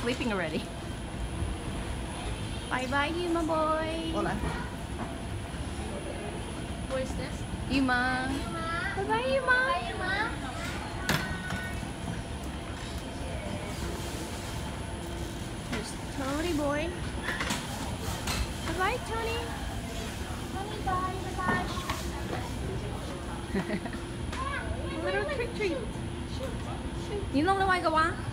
sleeping already. Bye bye, Yuma boy. Hola. Who is this? Yuma. Bye bye, Yuma. Bye, Yuma. There's Tony boy. Bye bye, Tony. Tony, bye, bye. Little trick treat. You know why go on?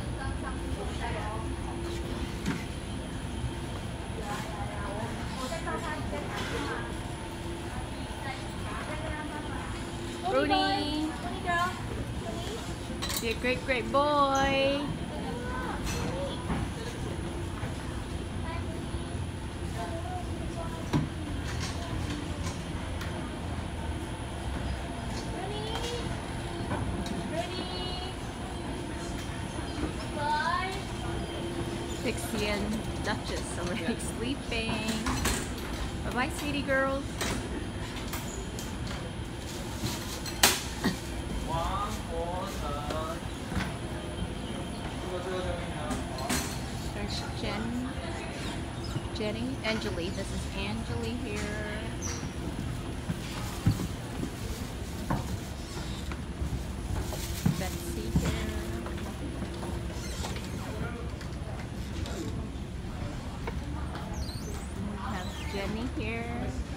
Rudy. Tony girl. You're a great boy. Pixie and Duchess already sleeping. Bye bye, sweetie girls. There's Jenny, Angeli. This is Angeli here. Betsy here. We have Jenny here.